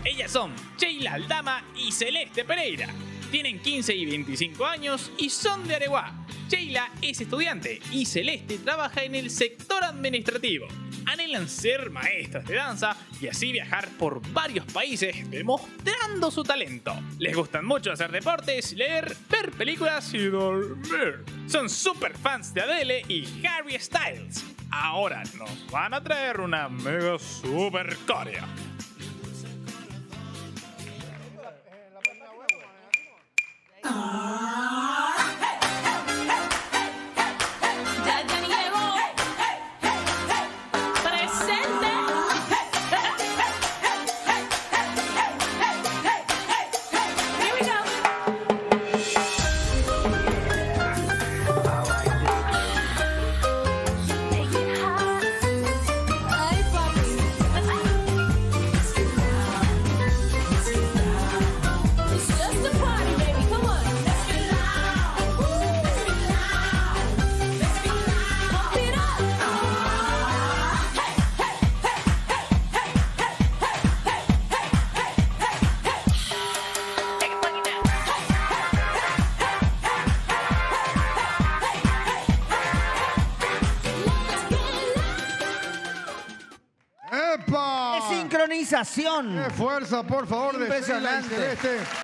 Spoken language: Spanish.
Ellas son Sheila Aldama y Celeste Pereira. Tienen 15 y 25 años y son de Areguá. Sheila es estudiante y Celeste trabaja en el sector administrativo. Anhelan ser maestras de danza y así viajar por varios países demostrando su talento. Les gustan mucho hacer deportes, leer, ver películas y dormir. Son super fans de Adele y Harry Styles. Ahora nos van a traer una mega super coreo. ¡Epa! ¡Qué sincronización! ¡Qué fuerza, por favor! Impresionante. De Sheila y Celeste.